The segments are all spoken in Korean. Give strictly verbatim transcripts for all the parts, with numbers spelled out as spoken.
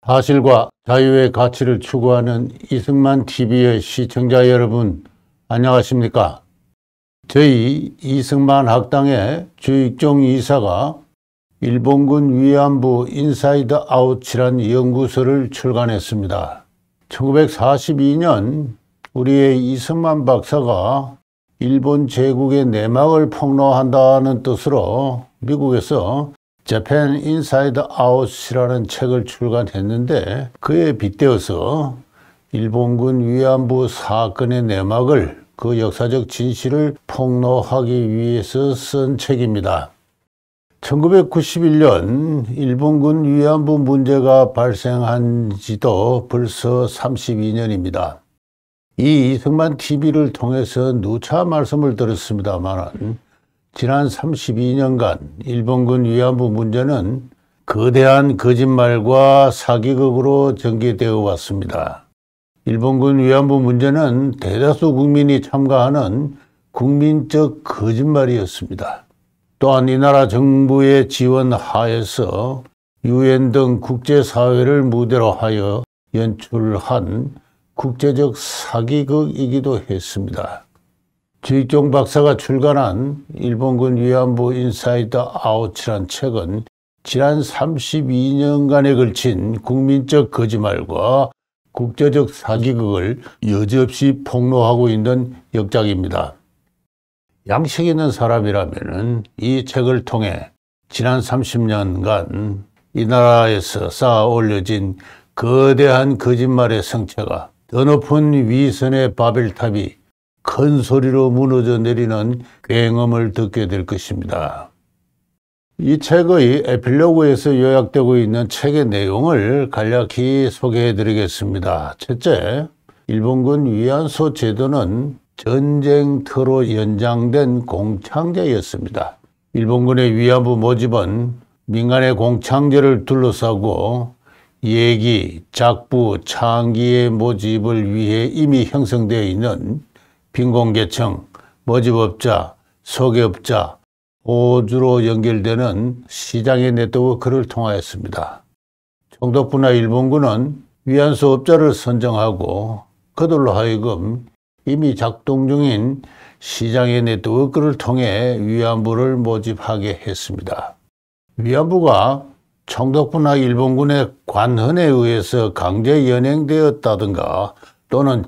사실과 자유의 가치를 추구하는 이승만 티비의 시청자 여러분, 안녕하십니까? 저희 이승만 학당의 주익종 이사가 일본군 위안부 인사이드 아웃이란 연구서를 출간했습니다. 천구백사십이 년 우리의 이승만 박사가 일본 제국의 내막을 폭로한다는 뜻으로 미국에서 Japan Inside Out이라는 책을 출간했는데, 그에 빗대어서 일본군 위안부 사건의 내막을, 그 역사적 진실을 폭로하기 위해서 쓴 책입니다. 천구백구십일 년 일본군 위안부 문제가 발생한 지도 벌써 삼십이 년입니다. 이 이승만 티비를 통해서 누차 말씀을 드렸습니다만, 지난 삼십이 년간 일본군 위안부 문제는 거대한 거짓말과 사기극으로 전개되어 왔습니다. 일본군 위안부 문제는 대다수 국민이 참가하는 국민적 거짓말이었습니다. 또한 이 나라 정부의 지원 하에서 유엔 등 국제사회를 무대로 하여 연출한 국제적 사기극이기도 했습니다. 주익종 박사가 출간한 일본군 위안부 인사이드 아웃이란 책은 지난 삼십이 년간에 걸친 국민적 거짓말과 국제적 사기극을 여지없이 폭로하고 있는 역작입니다. 양식 있는 사람이라면 이 책을 통해 지난 삼십 년간 이 나라에서 쌓아 올려진 거대한 거짓말의 성체가, 더 높은 위선의 바벨탑이 큰 소리로 무너져 내리는 굉음을 듣게 될 것입니다. 이 책의 에필로그에서 요약되고 있는 책의 내용을 간략히 소개해 드리겠습니다. 첫째, 일본군 위안소 제도는 전쟁터로 연장된 공창제였습니다. 일본군의 위안부 모집은 민간의 공창제를 둘러싸고 예기, 작부, 창기의 모집을 위해 이미 형성되어 있는 빈곤계층, 모집업자, 소개업자, 호주로 연결되는 시장의 네트워크를 통하였습니다. 총독부나 일본군은 위안소 업자를 선정하고 그들로 하여금 이미 작동 중인 시장의 네트워크를 통해 위안부를 모집하게 했습니다. 위안부가 총독부나 일본군의 관헌에 의해서 강제 연행되었다든가 또는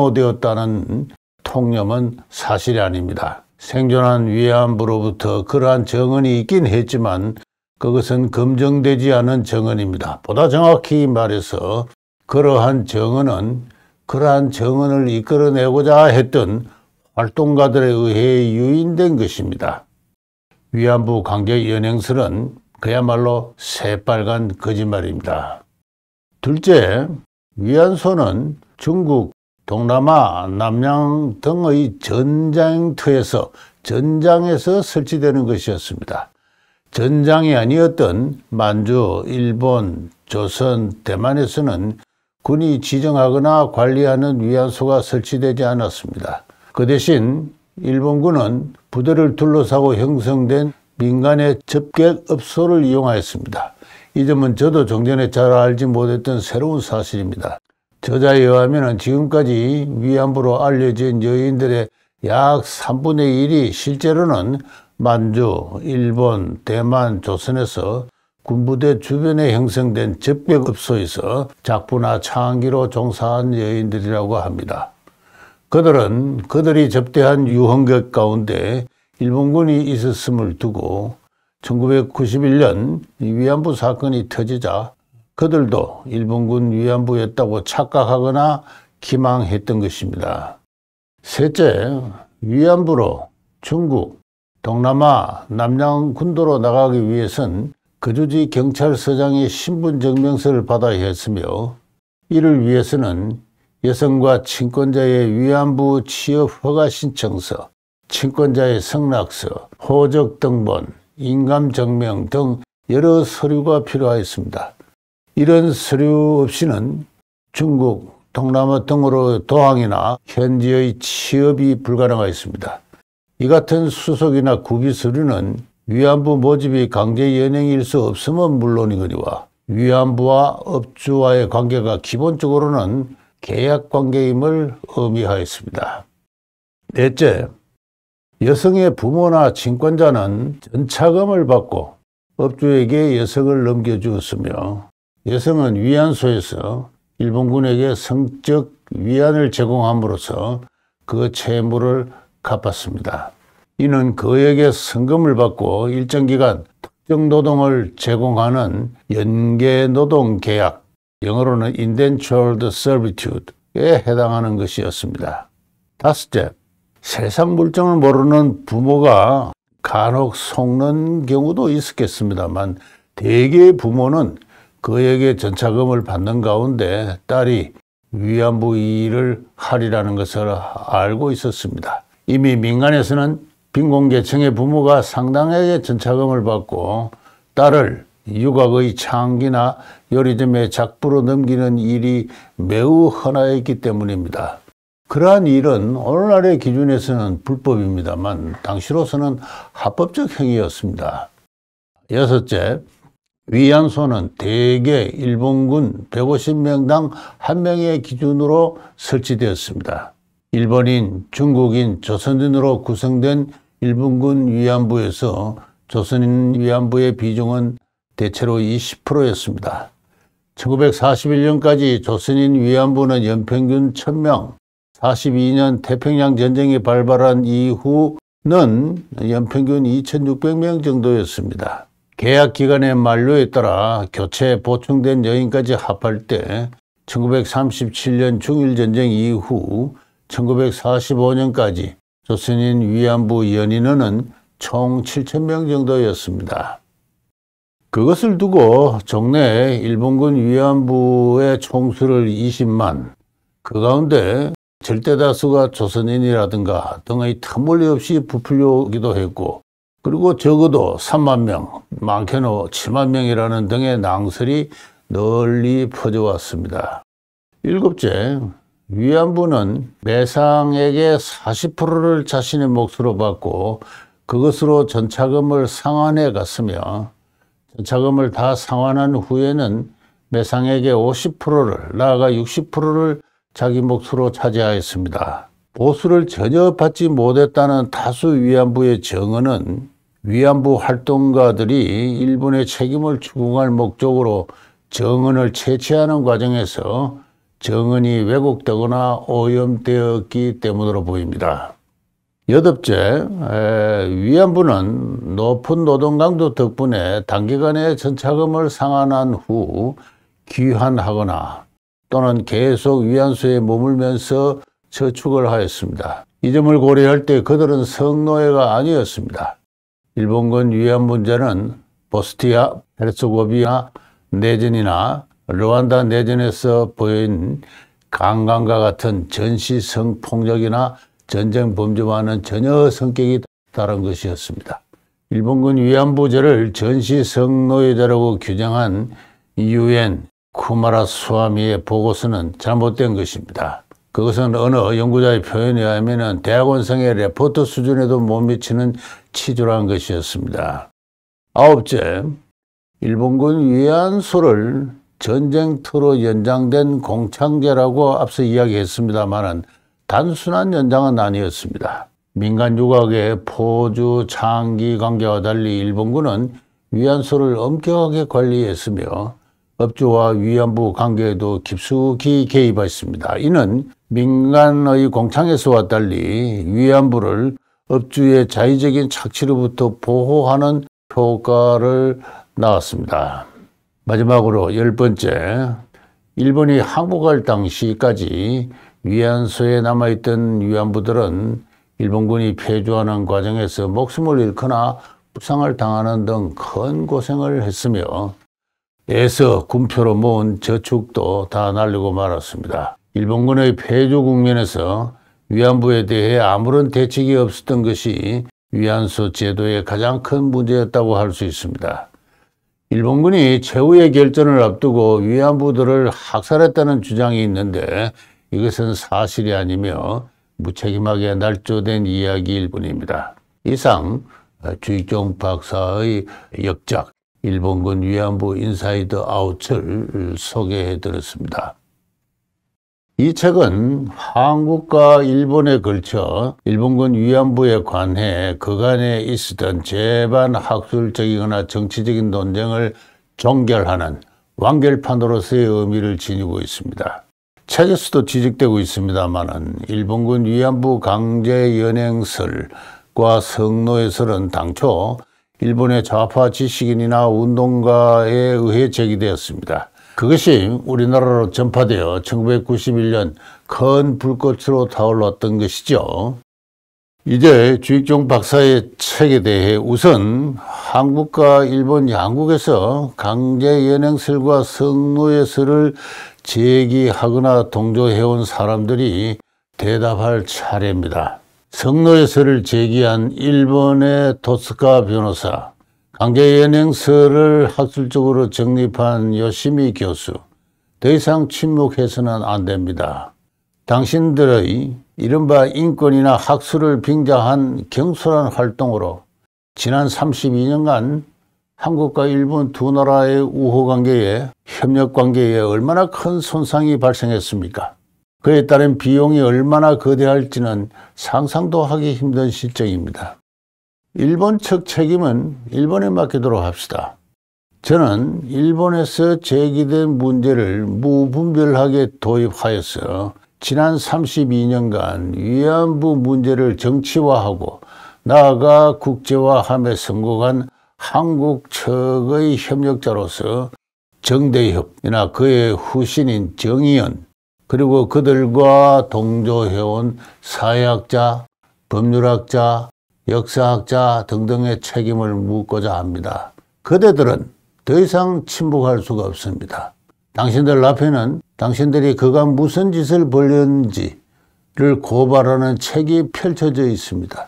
직모되었다는 통념은 사실이 아닙니다. 생존한 위안부로부터 그러한 정언이 있긴 했지만 그것은 검증되지 않은 정언입니다. 보다 정확히 말해서 그러한 정언은 그러한 정언을 이끌어내고자 했던 활동가들에 의해 유인된 것입니다. 위안부 강제 연행설은 그야말로 새빨간 거짓말입니다. 둘째, 위안소는 중국, 동남아, 남양 등의 전장터에서, 전장에서 설치되는 것이었습니다. 전장이 아니었던 만주, 일본, 조선, 대만에서는 군이 지정하거나 관리하는 위안소가 설치되지 않았습니다. 그 대신 일본군은 부대를 둘러싸고 형성된 민간의 접객업소를 이용하였습니다. 이 점은 저도 종전에 잘 알지 못했던 새로운 사실입니다. 저자에 의하면 지금까지 위안부로 알려진 여인들의 약 삼분의 일이 실제로는 만주, 일본, 대만, 조선에서 군부대 주변에 형성된 접객업소에서 작부나 창기로 종사한 여인들이라고 합니다. 그들은 그들이 접대한 유흥객 가운데 일본군이 있었음을 두고 천구백구십일 년 위안부 사건이 터지자 그들도 일본군 위안부였다고 착각하거나 기망했던 것입니다. 셋째, 위안부로 중국, 동남아, 남양 군도로 나가기 위해선 거주지 경찰서장의 신분증명서를 받아야 했으며, 이를 위해서는 여성과 친권자의 위안부 취업 허가 신청서, 친권자의 승낙서, 호적 등본, 인감 증명 등 여러 서류가 필요하였습니다. 이런 서류 없이는 중국, 동남아 등으로 도항이나 현지의 취업이 불가능하였습니다. 이 같은 수속이나 구비 서류는 위안부 모집이 강제 연행일 수 없음은 물론이거니와 위안부와 업주와의 관계가 기본적으로는 계약 관계임을 의미하였습니다. 넷째, 여성의 부모나 친권자는 전차금을 받고 업주에게 여성을 넘겨주었으며 여성은 위안소에서 일본군에게 성적 위안을 제공함으로써 그 채무를 갚았습니다. 이는 그에게 성금을 받고 일정 기간 특정 노동을 제공하는 연계노동계약, 영어로는 indentured servitude에 해당하는 것이었습니다. 다섯째, 세상 물정을 모르는 부모가 간혹 속는 경우도 있었겠습니다만 대개의 부모는 그에게 전차금을 받는 가운데 딸이 위안부 일을 하리라는 것을 알고 있었습니다. 이미 민간에서는 빈곤계층의 부모가 상당하게 전차금을 받고 딸을 유곽의 창기나 요리점에 작부로 넘기는 일이 매우 흔하였기 때문입니다. 그러한 일은 오늘날의 기준에서는 불법입니다만 당시로서는 합법적 행위였습니다. 여섯째, 위안소는 대개 일본군 백오십 명당 한 명의 기준으로 설치되었습니다. 일본인, 중국인, 조선인으로 구성된 일본군 위안부에서 조선인 위안부의 비중은 대체로 이십 퍼센트였습니다. 천구백사십일 년까지 조선인 위안부는 연평균 천 명, 사십이 년 태평양 전쟁이 발발한 이후는 연평균 이천육백 명 정도였습니다. 계약 기간의 만료에 따라 교체 보충된 여인까지 합할 때 천구백삼십칠 년 중일전쟁 이후 천구백사십오 년까지 조선인 위안부 연인원은 총 칠천 명 정도였습니다. 그것을 두고 종래 일본군 위안부의 총수를 이십만, 그 가운데 절대다수가 조선인이라든가 등의 터무니없이 부풀려오기도 했고, 그리고 적어도 삼만 명, 많게는 칠만 명이라는 등의 낭설이 널리 퍼져왔습니다. 일곱째, 위안부는 매상액의 사십 퍼센트를 자신의 몫으로 받고 그것으로 전차금을 상환해 갔으며 전차금을 다 상환한 후에는 매상액의 오십 퍼센트를 나아가 육십 퍼센트를 자기 몫으로 차지하였습니다. 보수를 전혀 받지 못했다는 다수 위안부의 정언은 위안부 활동가들이 일본의 책임을 추궁할 목적으로 정언을 채취하는 과정에서 정언이 왜곡되거나 오염되었기 때문으로 보입니다. 여덟째, 위안부는 높은 노동 강도 덕분에 단기간에 전차금을 상환한 후 귀환하거나 또는 계속 위안소에 머물면서 저축을 하였습니다. 이 점을 고려할 때 그들은 성노예가 아니었습니다. 일본군 위안부자는 보스니아, 헤르츠고비나 내전이나 르완다 내전에서 보인 강간과 같은 전시 성폭력이나 전쟁 범죄와는 전혀 성격이 다른 것이었습니다. 일본군 위안부자를 전시 성노예자라고 규정한 유엔 쿠마라스와미의 보고서는 잘못된 것입니다. 그것은 어느 연구자의 표현에 의하면 대학원생의 레포트 수준에도 못 미치는 치졸한 것이었습니다. 아홉째, 일본군 위안소를 전쟁터로 연장된 공창제라고 앞서 이야기했습니다만 단순한 연장은 아니었습니다. 민간 유곽의 포주 장기 관계와 달리 일본군은 위안소를 엄격하게 관리했으며 업주와 위안부 관계에도 깊숙이 개입했습니다. 이는 민간의 공창에서와 달리 위안부를 업주의 자의적인 착취로부터 보호하는 효과를 낳았습니다. 마지막으로 열 번째, 일본이 항복할 당시까지 위안소에 남아있던 위안부들은 일본군이 패주하는 과정에서 목숨을 잃거나 부상을 당하는 등 큰 고생을 했으며 애서 군표로 모은 저축도 다 날리고 말았습니다. 일본군의 패주 국면에서 위안부에 대해 아무런 대책이 없었던 것이 위안소 제도의 가장 큰 문제였다고 할 수 있습니다. 일본군이 최후의 결전을 앞두고 위안부들을 학살했다는 주장이 있는데 이것은 사실이 아니며 무책임하게 날조된 이야기일 뿐입니다. 이상 주익종 박사의 역작 일본군 위안부 인사이드 아웃을 소개해 드렸습니다. 이 책은 한국과 일본에 걸쳐 일본군 위안부에 관해 그간에 있었던 재반 학술적이거나 정치적인 논쟁을 종결하는 완결판으로서의 의미를 지니고 있습니다. 책에서도 지적되고 있습니다만은 일본군 위안부 강제 연행설과 성노예설은 당초 일본의 좌파 지식인이나 운동가에 의해 제기되었습니다. 그것이 우리나라로 전파되어 천구백구십일 년 큰 불꽃으로 타올랐던 것이죠. 이제 주익종 박사의 책에 대해 우선 한국과 일본 양국에서 강제 연행설과 성노예설을 제기하거나 동조해온 사람들이 대답할 차례입니다. 성노예설을 제기한 일본의 토스카 변호사, 강제 연행설을 학술적으로 정립한 요시미 교수, 더 이상 침묵해서는 안 됩니다. 당신들의 이른바 인권이나 학술을 빙자한 경솔한 활동으로 지난 삼십이 년간 한국과 일본 두 나라의 우호관계에, 협력관계에 얼마나 큰 손상이 발생했습니까? 그에 따른 비용이 얼마나 거대할지는 상상도 하기 힘든 실정입니다. 일본 측 책임은 일본에 맡기도록 합시다. 저는 일본에서 제기된 문제를 무분별하게 도입하여서 지난 삼십이 년간 위안부 문제를 정치화하고 나아가 국제화함에 성공한 한국 측의 협력자로서 정대협이나 그의 후신인 정의연, 그리고 그들과 동조해온 사회학자, 법률학자, 역사학자 등등의 책임을 묻고자 합니다. 그대들은 더 이상 침묵할 수가 없습니다. 당신들 앞에는 당신들이 그간 무슨 짓을 벌였는지를 고발하는 책이 펼쳐져 있습니다.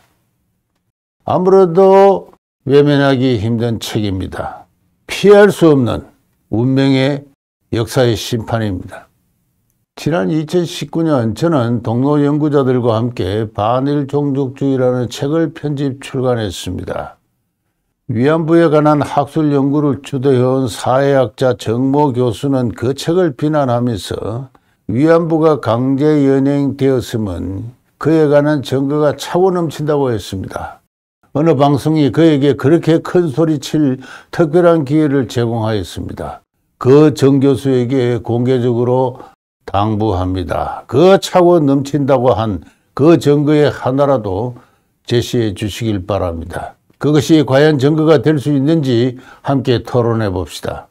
아무래도 외면하기 힘든 책입니다. 피할 수 없는 운명의 역사의 심판입니다. 지난 이천십구 년 저는 동료 연구자들과 함께 반일 종족주의라는 책을 편집 출간했습니다. 위안부에 관한 학술 연구를 주도해온 사회학자 정모 교수는 그 책을 비난하면서 위안부가 강제 연행되었음은 그에 관한 증거가 차고 넘친다고 했습니다. 어느 방송이 그에게 그렇게 큰 소리칠 특별한 기회를 제공하였습니다. 그 정 교수에게 공개적으로 당부합니다. 그 차고 넘친다고 한 그 증거의 하나라도 제시해 주시길 바랍니다. 그것이 과연 증거가 될 수 있는지 함께 토론해 봅시다.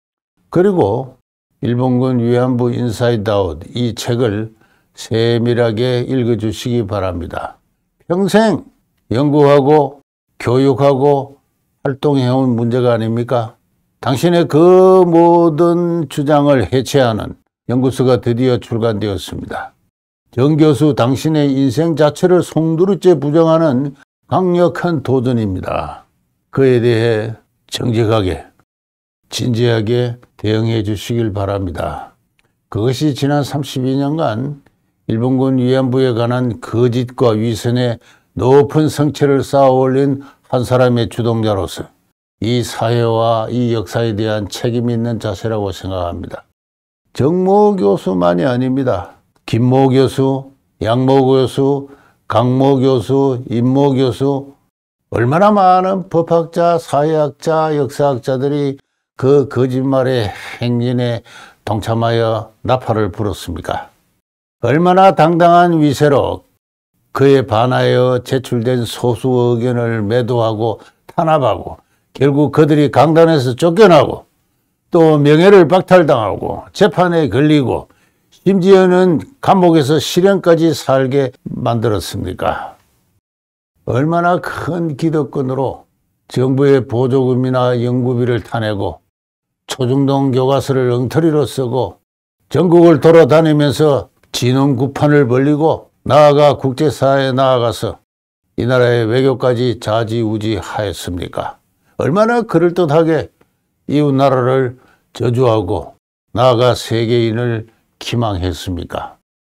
그리고 일본군 위안부 인사이드 아웃 이 책을 세밀하게 읽어주시기 바랍니다. 평생 연구하고 교육하고 활동해온 문제가 아닙니까? 당신의 그 모든 주장을 해체하는 연구서가 드디어 출간되었습니다. 정 교수 당신의 인생 자체를 송두리째 부정하는 강력한 도전입니다. 그에 대해 정직하게, 진지하게 대응해 주시길 바랍니다. 그것이 지난 삼십이 년간 일본군 위안부에 관한 거짓과 위선의 높은 성체를 쌓아 올린 한 사람의 주동자로서 이 사회와 이 역사에 대한 책임 있는 자세라고 생각합니다. 정모 교수만이 아닙니다. 김모 교수, 양모 교수, 강모 교수, 임모 교수, 얼마나 많은 법학자, 사회학자, 역사학자들이 그 거짓말의 행진에 동참하여 나팔을 불었습니까? 얼마나 당당한 위세로 그에 반하여 제출된 소수 의견을 매도하고 탄압하고 결국 그들이 강단에서 쫓겨나고 또 명예를 박탈당하고 재판에 걸리고 심지어는 감옥에서 실형까지 살게 만들었습니까? 얼마나 큰 기득권으로 정부의 보조금이나 연구비를 타내고 초중동 교과서를 엉터리로 쓰고 전국을 돌아다니면서 진흥구판을 벌리고 나아가 국제사회에 나아가서 이 나라의 외교까지 좌지우지하였습니까? 얼마나 그럴듯하게 이웃 나라를 저주하고 나아가 세계인을 기망했습니까?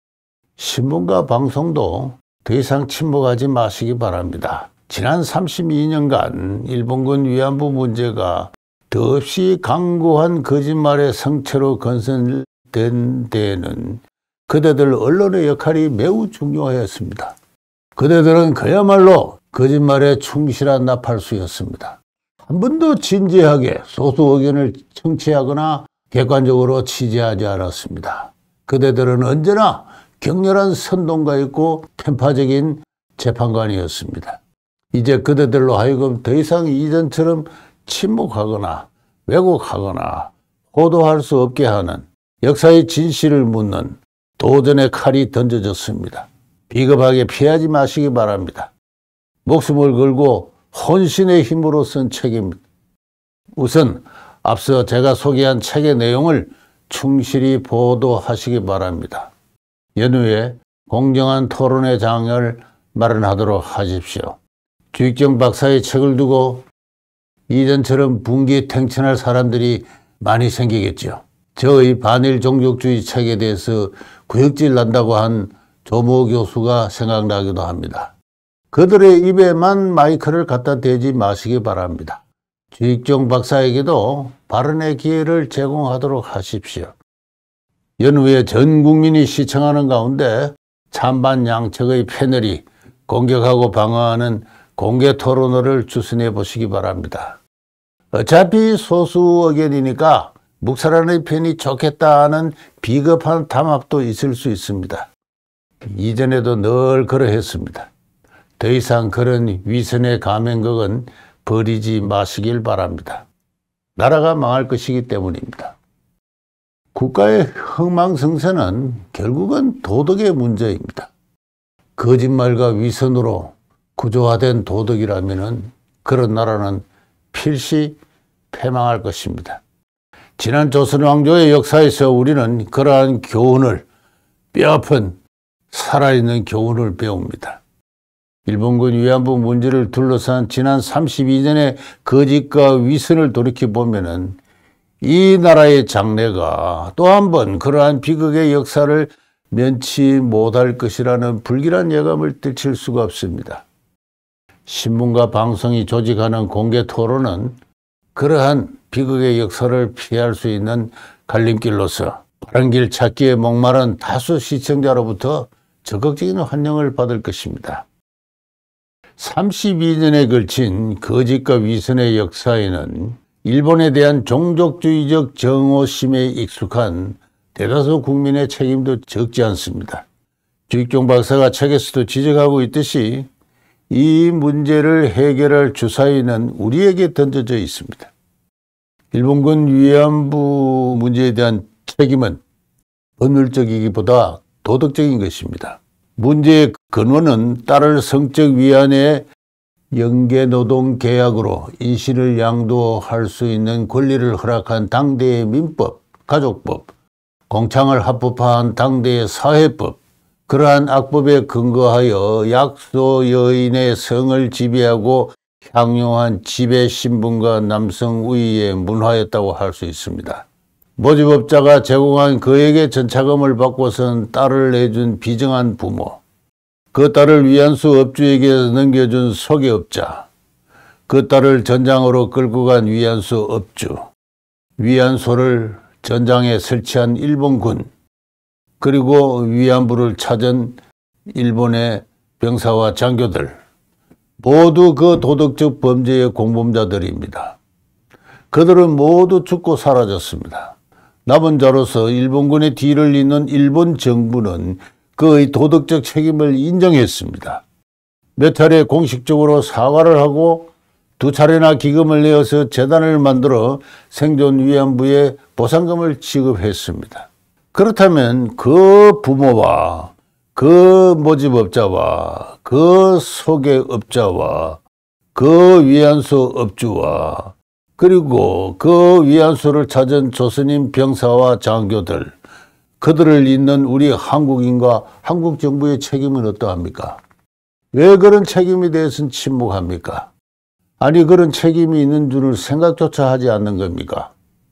신문과 방송도 더 이상 침묵하지 마시기 바랍니다. 지난 삼십이 년간 일본군 위안부 문제가 더없이 강고한 거짓말의 성체로 건설된 데에는 그대들 언론의 역할이 매우 중요하였습니다. 그대들은 그야말로 거짓말에 충실한 나팔수였습니다. 한 번도 진지하게 소수 의견을 청취하거나 객관적으로 취재하지 않았습니다. 그대들은 언제나 격렬한 선동가였고 편파적인 재판관이었습니다. 이제 그대들로 하여금 더 이상 이전처럼 침묵하거나 왜곡하거나 호도할 수 없게 하는 역사의 진실을 묻는 도전의 칼이 던져졌습니다. 비겁하게 피하지 마시기 바랍니다. 목숨을 걸고 혼신의 힘으로 쓴 책입니다. 우선 앞서 제가 소개한 책의 내용을 충실히 보도하시기 바랍니다. 연후에 공정한 토론의 장을 마련하도록 하십시오. 주익정 박사의 책을 두고 이전처럼 분기탱천할 사람들이 많이 생기겠죠. 저의 반일 종족주의 책에 대해서 구역질 난다고 한 조모 교수가 생각나기도 합니다. 그들의 입에만 마이크를 갖다 대지 마시기 바랍니다. 주익정 박사에게도 발언의 기회를 제공하도록 하십시오. 연후에 전 국민이 시청하는 가운데 찬반양측의 패널이 공격하고 방어하는 공개 토론회를 주선해 보시기 바랍니다. 어차피 소수 의견이니까 묵살하는 편이 좋겠다는 비겁한 담합도 있을 수 있습니다. 이전에도 늘 그러했습니다. 더 이상 그런 위선의 가면극은 버리지 마시길 바랍니다. 나라가 망할 것이기 때문입니다. 국가의 흥망성쇠는 결국은 도덕의 문제입니다. 거짓말과 위선으로 구조화된 도덕이라면 그런 나라는 필시 패망할 것입니다. 지난 조선 왕조의 역사에서 우리는 그러한 교훈을, 뼈아픈 살아있는 교훈을 배웁니다. 일본군 위안부 문제를 둘러싼 지난 삼십이 년의 거짓과 위선을 돌이켜보면 이 나라의 장래가 또 한 번 그러한 비극의 역사를 면치 못할 것이라는 불길한 예감을 떨칠 수가 없습니다. 신문과 방송이 조직하는 공개 토론은 그러한 비극의 역사를 피할 수 있는 갈림길로서 바른 길 찾기에 목마른 다수 시청자로부터 적극적인 환영을 받을 것입니다. 삼십이 년에 걸친 거짓과 위선의 역사에는 일본에 대한 종족주의적 정오심에 익숙한 대다수 국민의 책임도 적지 않습니다. 주익종 박사가 책에서도 지적하고 있듯이 이 문제를 해결할 주사위는 우리에게 던져져 있습니다. 일본군 위안부 문제에 대한 책임은 법률적이기보다 도덕적인 것입니다. 문제의 근원은 딸을 성적 위안의 영계노동 계약으로 인신을 양도할 수 있는 권리를 허락한 당대의 민법, 가족법, 공창을 합법화한 당대의 사회법, 그러한 악법에 근거하여 약소 여인의 성을 지배하고 향유한 지배 신분과 남성 우위의 문화였다고 할 수 있습니다. 모집업자가 제공한 그에게 전차금을 받고선 딸을 내준 비정한 부모, 그 딸을 위안소 업주에게 넘겨준 소개업자, 그 딸을 전장으로 끌고 간 위안소 업주, 위안소를 전장에 설치한 일본군, 그리고 위안부를 찾은 일본의 병사와 장교들, 모두 그 도덕적 범죄의 공범자들입니다. 그들은 모두 죽고 사라졌습니다. 남은 자로서 일본군의 뒤를 잇는 일본 정부는 그의 도덕적 책임을 인정했습니다. 몇 차례 공식적으로 사과를 하고 두 차례나 기금을 내어서 재단을 만들어 생존 위안부에 보상금을 지급했습니다. 그렇다면 그 부모와 그 모집업자와 그 소개업자와 그 위안소 업주와 그리고 그 위안소를 찾은 조선인 병사와 장교들, 그들을 잇는 우리 한국인과 한국 정부의 책임은 어떠합니까? 왜 그런 책임에 대해서는 침묵합니까? 아니 그런 책임이 있는 줄을 생각조차 하지 않는 겁니까?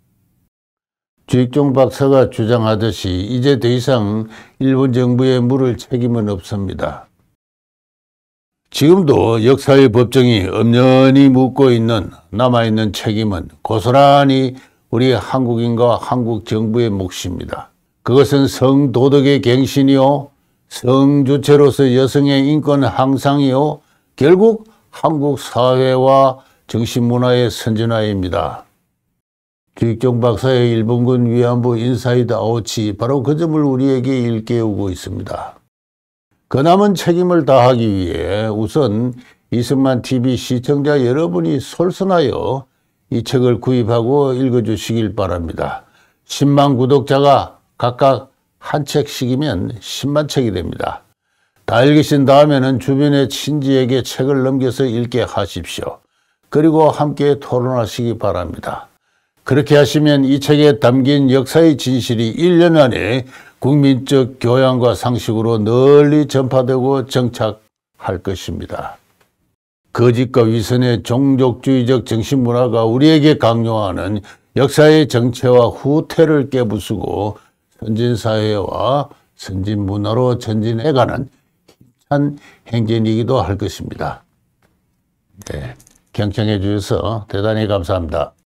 주익종 박사가 주장하듯이 이제 더 이상 일본 정부에 물을 책임은 없습니다. 지금도 역사의 법정이 엄연히 묻고 있는 남아있는 책임은 고스란히 우리 한국인과 한국 정부의 몫입니다. 그것은 성도덕의 갱신이요, 성주체로서 여성의 인권 향상이요, 결국 한국 사회와 정신문화의 선진화입니다. 주익종 박사의 일본군 위안부 인사이드 아웃이 바로 그 점을 우리에게 일깨우고 있습니다. 그 남은 책임을 다하기 위해 우선 이승만 티비 시청자 여러분이 솔선하여 이 책을 구입하고 읽어주시길 바랍니다. 십만 구독자가 각각 한 책씩이면 십만 책이 됩니다. 다 읽으신 다음에는 주변의 친지에게 책을 넘겨서 읽게 하십시오. 그리고 함께 토론하시기 바랍니다. 그렇게 하시면 이 책에 담긴 역사의 진실이 일 년 안에 국민적 교양과 상식으로 널리 전파되고 정착할 것입니다. 거짓과 위선의 종족주의적 정신문화가 우리에게 강요하는 역사의 정체와 후퇴를 깨부수고 선진사회와 선진문화로 전진해가는 힘찬 행진이기도 할 것입니다. 네, 경청해 주셔서 대단히 감사합니다.